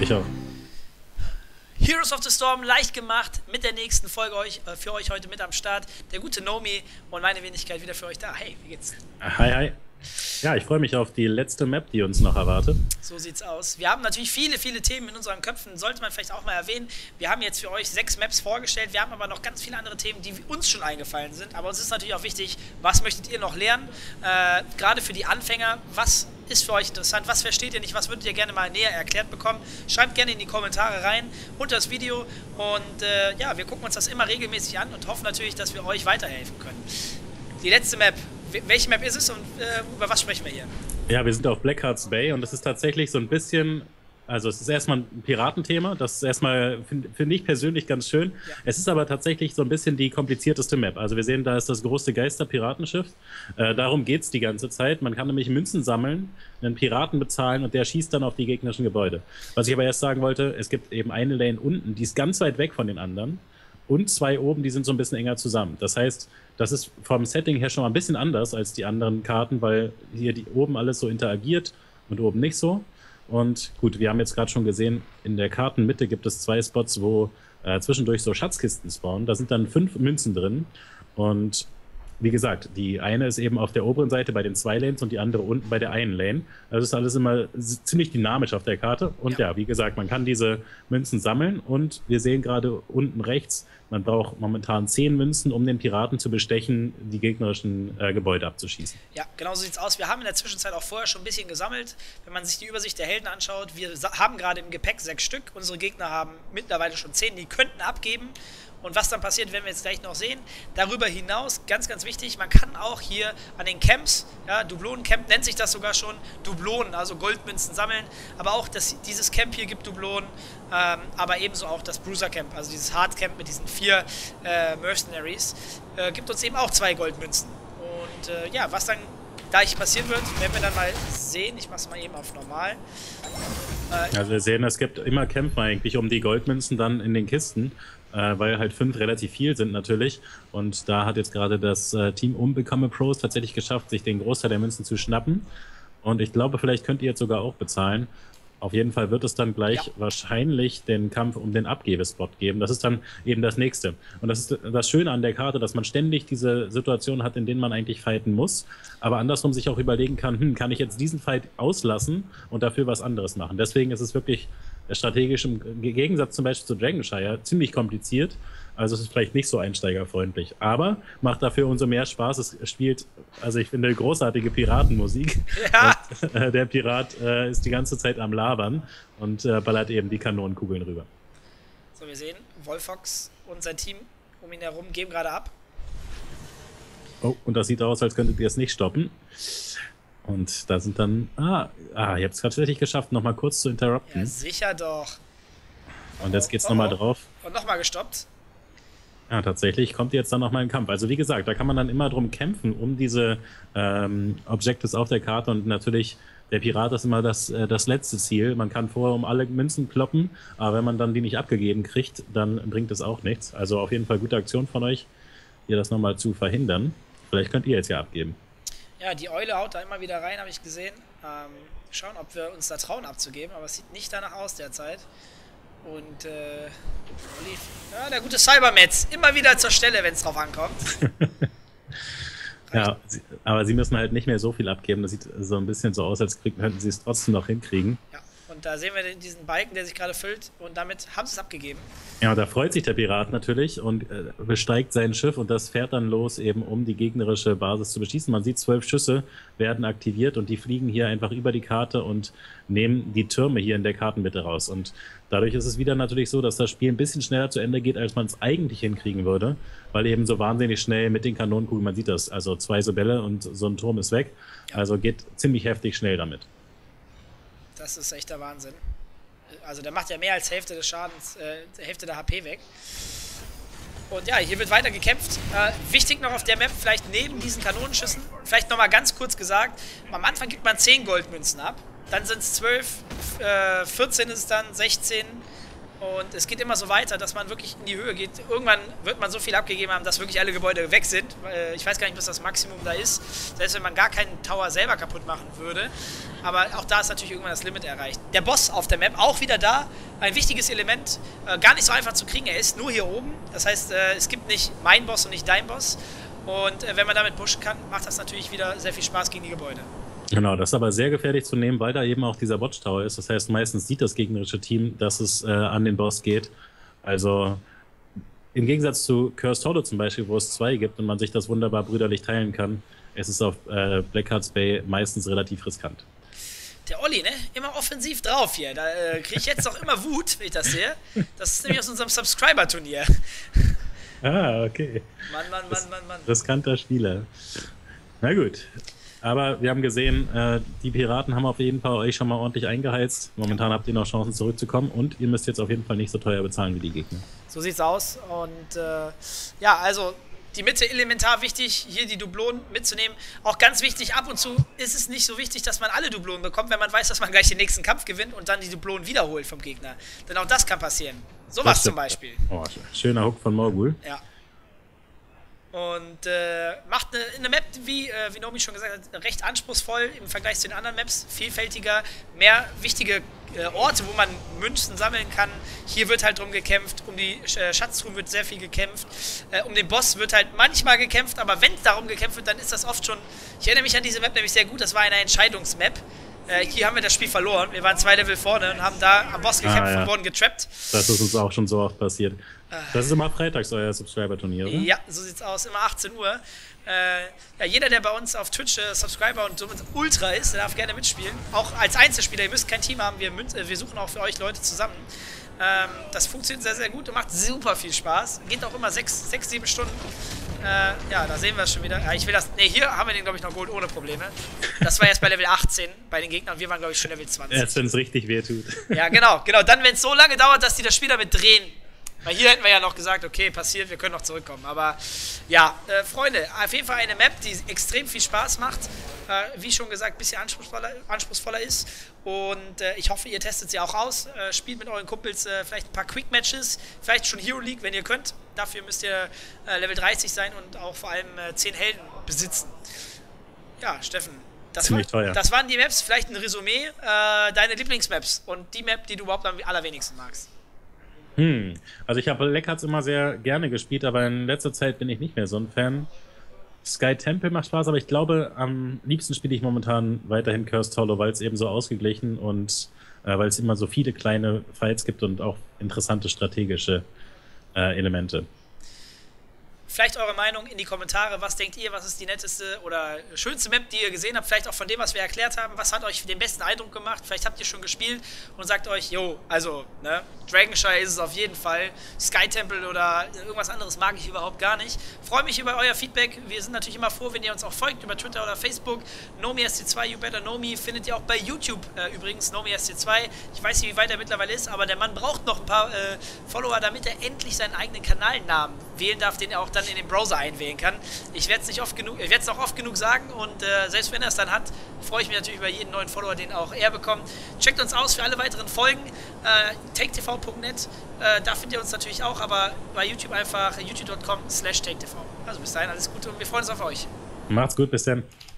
Ich auch. Heroes of the Storm leicht gemacht mit der nächsten Folge für euch heute mit am Start. Der gute Nomi und meine Wenigkeit wieder für euch da. Hey, wie geht's? Hi, hi. Ja, ich freue mich auf die letzte Map, die uns noch erwartet. So sieht's aus. Wir haben natürlich viele Themen in unseren Köpfen, sollte man vielleicht auch mal erwähnen. Wir haben jetzt für euch 6 Maps vorgestellt, wir haben aber noch ganz viele andere Themen, die uns schon eingefallen sind. Aber uns ist natürlich auch wichtig, was möchtet ihr noch lernen? Gerade für die Anfänger, was ist für euch interessant, was versteht ihr nicht, was würdet ihr gerne mal näher erklärt bekommen? Schreibt gerne in die Kommentare rein, unter das Video und ja, wir gucken uns das immer regelmäßig an und hoffen natürlich, dass wir euch weiterhelfen können. Die letzte Map, welche Map ist es und über was sprechen wir hier? Ja, wir sind auf Blackheart's Bay und das ist tatsächlich so ein bisschen, also es ist erstmal ein Piratenthema, das ist erstmal, finde ich persönlich ganz schön. Ja. Es ist aber tatsächlich so ein bisschen die komplizierteste Map. Also wir sehen, da ist das große Geister-Piratenschiff. Darum geht es die ganze Zeit. Man kann nämlich Münzen sammeln, einen Piraten bezahlen und der schießt dann auf die gegnerischen Gebäude. Was ich aber erst sagen wollte, es gibt eben eine Lane unten, die ist ganz weit weg von den anderen. Und 2 oben, die sind so ein bisschen enger zusammen. Das heißt, das ist vom Setting her schon mal ein bisschen anders als die anderen Karten, weil hier oben alles so interagiert und oben nicht so. Und gut, wir haben jetzt gerade schon gesehen, in der Kartenmitte gibt es 2 Spots, wo zwischendurch so Schatzkisten spawnen. Da sind dann 5 Münzen drin. Und wie gesagt, die eine ist eben auf der oberen Seite bei den 2 Lanes und die andere unten bei der einen Lane. Also ist alles immer ziemlich dynamisch auf der Karte. Und ja, wie gesagt, man kann diese Münzen sammeln. Und wir sehen gerade unten rechts, man braucht momentan 10 Münzen, um den Piraten zu bestechen, die gegnerischen Gebäude abzuschießen. Ja, genau so sieht's aus. Wir haben in der Zwischenzeit auch vorher schon ein bisschen gesammelt. Wenn man sich die Übersicht der Helden anschaut, wir haben gerade im Gepäck 6 Stück. Unsere Gegner haben mittlerweile schon 10, die könnten abgeben. Und was dann passiert, werden wir jetzt gleich noch sehen. Darüber hinaus, ganz, ganz wichtig, man kann auch hier an den Camps, ja, Dublonen-Camp nennt sich das sogar schon, Dublonen, also Goldmünzen sammeln. Aber auch dieses Camp hier gibt Dublonen, aber ebenso auch das Bruiser-Camp, also dieses Hard-Camp mit diesen 4 Mercenaries, gibt uns eben auch 2 Goldmünzen. Und ja, was dann gleich passieren wird, werden wir dann mal sehen. Ich mache es mal eben auf normal. Also wir sehen, es gibt immer Kämpfe eigentlich um die Goldmünzen dann in den Kisten. Weil halt 5 relativ viel sind natürlich. Und da hat jetzt gerade das Team Unbekannte Pros tatsächlich geschafft, sich den Großteil der Münzen zu schnappen. Und ich glaube, vielleicht könnt ihr jetzt sogar auch bezahlen. Auf jeden Fall wird es dann gleich wahrscheinlich den Kampf um den Abgebespot geben. Das ist dann eben das Nächste. Und das ist das Schöne an der Karte, dass man ständig diese Situation hat, in denen man eigentlich fighten muss, aber andersrum sich auch überlegen kann, kann ich jetzt diesen Fight auslassen und dafür was anderes machen. Deswegen ist es wirklich strategisch im Gegensatz zum Beispiel zu Dragonshire ziemlich kompliziert. Also es ist vielleicht nicht so einsteigerfreundlich, aber macht dafür umso mehr Spaß. Es spielt, also ich finde, großartige Piratenmusik. Ja. Und, der Pirat ist die ganze Zeit am Labern und ballert eben die Kanonenkugeln rüber. So, wir sehen, Wolfox und sein Team um ihn herum geben gerade ab. Oh, und das sieht aus, als könntet ihr es nicht stoppen. Und da sind dann... ihr habt es gerade tatsächlich geschafft, nochmal kurz zu interrupten. Ja, sicher doch. Und jetzt geht's nochmal drauf. Und nochmal gestoppt. Ja, tatsächlich kommt jetzt dann nochmal ein Kampf. Also wie gesagt, da kann man dann immer drum kämpfen, um diese Objectives auf der Karte. Und natürlich, der Pirat ist immer das letzte Ziel. Man kann vorher um alle Münzen kloppen, aber wenn man dann die nicht abgegeben kriegt, dann bringt es auch nichts. Also auf jeden Fall gute Aktion von euch, hier das nochmal zu verhindern. Vielleicht könnt ihr jetzt ja abgeben. Ja, die Eule haut da immer wieder rein, habe ich gesehen. Schauen, ob wir uns da trauen abzugeben, aber es sieht nicht danach aus derzeit. Und ja, der gute Cybermetz, immer wieder zur Stelle, wenn es drauf ankommt. Ja, aber sie müssen halt nicht mehr so viel abgeben. Das sieht so ein bisschen so aus, als könnten sie es trotzdem noch hinkriegen. Ja, und da sehen wir diesen Balken, der sich gerade füllt und damit haben sie es abgegeben. Ja, da freut sich der Pirat natürlich und besteigt sein Schiff und das fährt dann los, eben um die gegnerische Basis zu beschießen. Man sieht, 12 Schüsse werden aktiviert und die fliegen hier einfach über die Karte und nehmen die Türme hier in der Kartenmitte raus. Und dadurch ist es wieder natürlich so, dass das Spiel ein bisschen schneller zu Ende geht, als man es eigentlich hinkriegen würde, weil eben so wahnsinnig schnell mit den Kanonenkugeln, man sieht das, also 2 so Bälle und so ein Turm ist weg. Ja. Also geht ziemlich heftig schnell damit. Das ist echt der Wahnsinn. Also der macht ja mehr als Hälfte des Schadens, Hälfte der HP weg. Und ja, hier wird weiter gekämpft. Wichtig noch auf der Map, vielleicht neben diesen Kanonenschüssen, vielleicht nochmal ganz kurz gesagt, am Anfang gibt man 10 Goldmünzen ab, dann sind es 12, 14 ist es dann, 16, Und es geht immer so weiter, dass man wirklich in die Höhe geht. Irgendwann wird man so viel abgegeben haben, dass wirklich alle Gebäude weg sind. Ich weiß gar nicht, was das Maximum da ist. Selbst wenn man gar keinen Tower selber kaputt machen würde. Aber auch da ist natürlich irgendwann das Limit erreicht. Der Boss auf der Map, auch wieder da. Ein wichtiges Element. Gar nicht so einfach zu kriegen. Er ist nur hier oben. Das heißt, es gibt nicht mein Boss und nicht dein Boss. Und wenn man damit pushen kann, macht das natürlich wieder sehr viel Spaß gegen die Gebäude. Genau, das ist aber sehr gefährlich zu nehmen, weil da eben auch dieser Watchtower ist. Das heißt, meistens sieht das gegnerische Team, dass es an den Boss geht. Also im Gegensatz zu Cursed Hollow zum Beispiel, wo es 2 gibt und man sich das wunderbar brüderlich teilen kann, ist es auf Blackheart's Bay meistens relativ riskant. Der Olli, ne? Immer offensiv drauf hier. Da kriege ich jetzt doch immer Wut, wenn ich das sehe. Das ist nämlich aus unserem Subscriber-Turnier. Ah, okay. Mann. Riskanter Spieler. Na gut. Aber wir haben gesehen, die Piraten haben auf jeden Fall euch schon mal ordentlich eingeheizt. Momentan habt ihr noch Chancen zurückzukommen und ihr müsst jetzt auf jeden Fall nicht so teuer bezahlen wie die Gegner. So sieht's aus. Und ja, also die Mitte elementar wichtig, hier die Dublonen mitzunehmen. Auch ganz wichtig, ab und zu ist es nicht so wichtig, dass man alle Dublonen bekommt, wenn man weiß, dass man gleich den nächsten Kampf gewinnt und dann die Dublonen wiederholt vom Gegner. Denn auch das kann passieren. Sowas zum Beispiel. Oh, schöner Hook von Morgul. Ja. Und macht eine Map, wie Nomi schon gesagt hat, recht anspruchsvoll im Vergleich zu den anderen Maps. Vielfältiger, mehr wichtige Orte, wo man Münzen sammeln kann. Hier wird halt drum gekämpft, um die Schatztruhen wird sehr viel gekämpft. Um den Boss wird halt manchmal gekämpft, aber wenn darum gekämpft wird, dann ist das oft schon... Ich erinnere mich an diese Map nämlich sehr gut, das war eine Entscheidungsmap. Hier haben wir das Spiel verloren. Wir waren 2 Level vorne und haben da am Boss gekämpft und wurden getrappt. Das ist uns auch schon so oft passiert. Das ist immer freitags euer Subscriber-Turnier, oder? Ja, so sieht's aus. Immer 18 Uhr. Ja, jeder, der bei uns auf Twitch Subscriber und somit Ultra ist, der darf gerne mitspielen. Auch als Einzelspieler. Ihr müsst kein Team haben. Wir suchen auch für euch Leute zusammen. Das funktioniert sehr, sehr gut und macht super viel Spaß. Geht auch immer 6, 7 Stunden. Ja, da sehen wir es schon wieder. Ja, ich will das. Ne, hier haben wir den, glaube ich, noch Gold ohne Probleme. Das war jetzt bei Level 18 bei den Gegnern. Wir waren, glaube ich, schon Level 20. Erst wenn es richtig weh tut. Ja, genau. Dann, wenn es so lange dauert, dass die das Spiel damit drehen. Weil hier hätten wir ja noch gesagt, okay, passiert, wir können noch zurückkommen. Aber ja, Freunde, auf jeden Fall eine Map, die extrem viel Spaß macht. Wie schon gesagt, ein bisschen anspruchsvoller ist. Und ich hoffe, ihr testet sie auch aus. Spielt mit euren Kumpels vielleicht ein paar Quick-Matches. Vielleicht schon Hero League, wenn ihr könnt. Dafür müsst ihr Level 30 sein und auch vor allem 10 Helden besitzen. Ja, Steffen. Das waren die Maps. Vielleicht ein Resümee. Deine Lieblingsmaps und die Map, die du überhaupt am allerwenigsten magst. Also ich habe Blackhearts immer sehr gerne gespielt, aber in letzter Zeit bin ich nicht mehr so ein Fan. Sky Temple macht Spaß, aber ich glaube, am liebsten spiele ich momentan weiterhin Cursed Hollow, weil es eben so ausgeglichen und weil es immer so viele kleine Fights gibt und auch interessante strategische Elemente. Vielleicht eure Meinung in die Kommentare. Was denkt ihr, was ist die netteste oder schönste Map, die ihr gesehen habt? Vielleicht auch von dem, was wir erklärt haben. Was hat euch den besten Eindruck gemacht? Vielleicht habt ihr schon gespielt und sagt euch, jo, also, ne, Dragonshire ist es auf jeden Fall. Sky Temple oder irgendwas anderes mag ich überhaupt gar nicht. Freue mich über euer Feedback. Wir sind natürlich immer froh, wenn ihr uns auch folgt über Twitter oder Facebook. NomiSC2, You Better Know Me, findet ihr auch bei YouTube übrigens, NomiSC2. Ich weiß nicht, wie weit er mittlerweile ist, aber der Mann braucht noch ein paar Follower, damit er endlich seinen eigenen Kanalnamen wählen darf, den er auch dann in den Browser einwählen kann. Ich werde es noch oft genug sagen und selbst wenn er es dann hat, freue ich mich natürlich über jeden neuen Follower, den auch er bekommt. Checkt uns aus für alle weiteren Folgen. TakeTV.net, da findet ihr uns natürlich auch, aber bei YouTube einfach youtube.com/TakeTV. Also bis dahin alles Gute und wir freuen uns auf euch. Macht's gut, bis dann.